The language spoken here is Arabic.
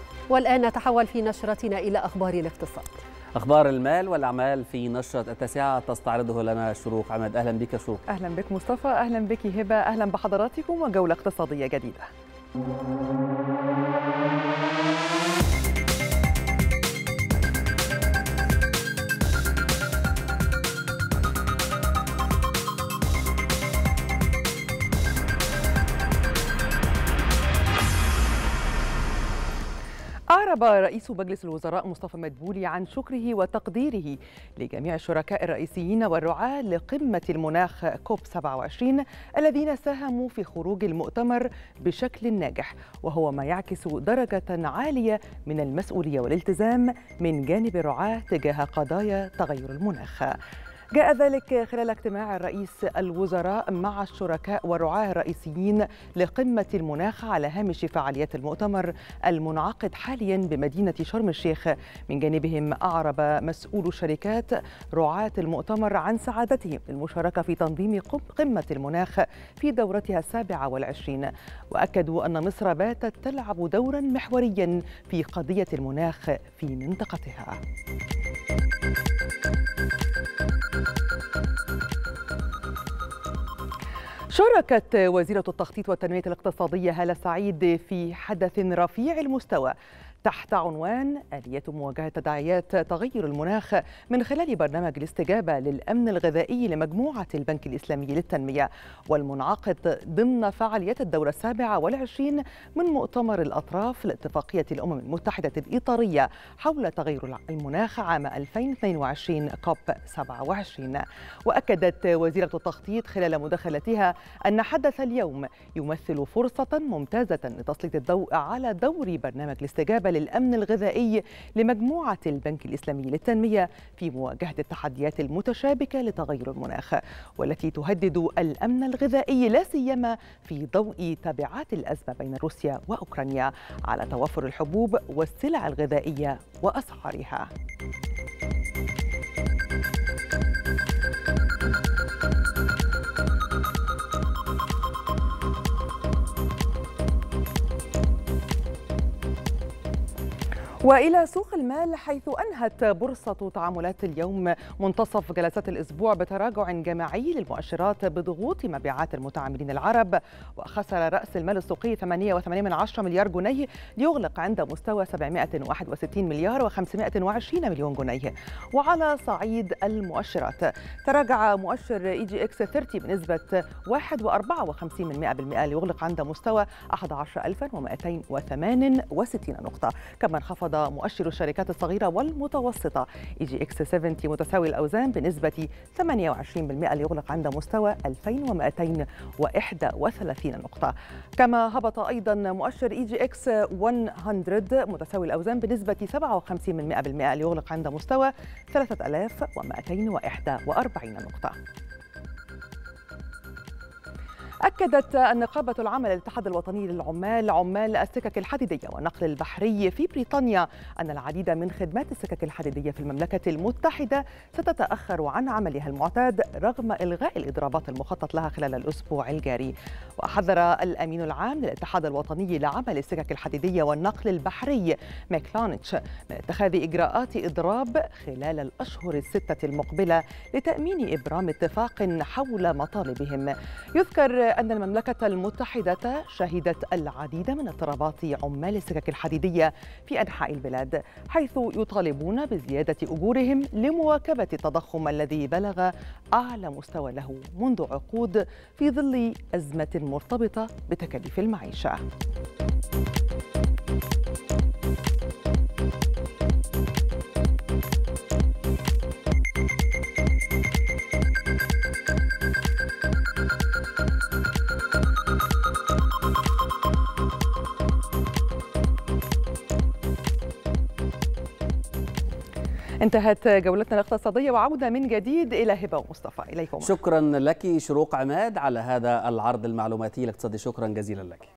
والآن نتحول في نشرتنا إلى أخبار الاقتصاد. أخبار المال والأعمال في نشرة التاسعة تستعرضه لنا شروق عماد. أهلا بك شروق. أهلا بك مصطفى، أهلا بك هبة، أهلا بحضراتكم وجولة اقتصادية جديدة. أعرب رئيس مجلس الوزراء مصطفى مدبولي عن شكره وتقديره لجميع الشركاء الرئيسيين والرعاة لقمة المناخ كوب 27 الذين ساهموا في خروج المؤتمر بشكل ناجح، وهو ما يعكس درجة عالية من المسؤولية والالتزام من جانب الرعاة تجاه قضايا تغير المناخ. جاء ذلك خلال اجتماع رئيس الوزراء مع الشركاء والرعاة الرئيسيين لقمة المناخ على هامش فعاليات المؤتمر المنعقد حاليا بمدينة شرم الشيخ. من جانبهم أعرب مسؤول الشركات رعاة المؤتمر عن سعادتهم للمشاركة في تنظيم قمة المناخ في دورتها 27، وأكدوا أن مصر باتت تلعب دورا محوريا في قضية المناخ في منطقتها. شاركت وزيرة التخطيط والتنمية الاقتصادية هالة سعيد في حدث رفيع المستوى تحت عنوان آلية مواجهة تداعيات تغير المناخ من خلال برنامج الاستجابة للأمن الغذائي لمجموعة البنك الإسلامي للتنمية، والمنعقد ضمن فعاليات الدورة 27 من مؤتمر الأطراف لاتفاقية الأمم المتحدة الإطارية حول تغير المناخ عام 2022 كوب 27. وأكدت وزيرة التخطيط خلال مداخلتها أن حدث اليوم يمثل فرصة ممتازة لتسليط الضوء على دور برنامج الاستجابة للأمن الغذائي لمجموعة البنك الإسلامي للتنمية في مواجهة التحديات المتشابكة لتغير المناخ، والتي تهدد الأمن الغذائي لا سيما في ضوء تبعات الأزمة بين روسيا وأوكرانيا على توفر الحبوب والسلع الغذائية وأسعارها. وإلى سوق المال، حيث أنهت بورصة تعاملات اليوم منتصف جلسات الأسبوع بتراجع جماعي للمؤشرات بضغوط مبيعات المتعاملين العرب، وخسر رأس المال السوقي 8.8 مليار جنيه ليغلق عند مستوى 761 مليار و520 مليون جنيه. وعلى صعيد المؤشرات، تراجع مؤشر EGX 30 بنسبة 1.54% ليغلق عند مستوى 11268 نقطة. كما انخفض مؤشر الشركات الصغيرة والمتوسطة EGX 70 متساوي الأوزان بنسبة 28% ليغلق عند مستوى 2231 نقطة. كما هبط أيضا مؤشر EGX 100 متساوي الأوزان بنسبة 57% ليغلق عند مستوى 3241 نقطة. أكدت النقابة العامة للاتحاد الوطني للعمال عمال السكك الحديدية والنقل البحري في بريطانيا أن العديد من خدمات السكك الحديدية في المملكة المتحدة ستتأخر عن عملها المعتاد رغم إلغاء الإضرابات المخطط لها خلال الأسبوع الجاري. وحذر الأمين العام للاتحاد الوطني لعمل السكك الحديدية والنقل البحري ميكلانيتش من اتخاذ إجراءات إضراب خلال الأشهر الستة المقبلة لتأمين إبرام اتفاق حول مطالبهم. يذكر أن المملكة المتحدة شهدت العديد من اضطرابات عمال السكك الحديدية في أنحاء البلاد، حيث يطالبون بزيادة أجورهم لمواكبة التضخم الذي بلغ أعلى مستوى له منذ عقود في ظل أزمة مرتبطة بتكاليف المعيشة. انتهت جولتنا الاقتصادية، وعودة من جديد إلى هبة ومصطفى. إليكم. شكرا لك شروق عماد على هذا العرض المعلوماتي الاقتصادي، شكرا جزيلا لك.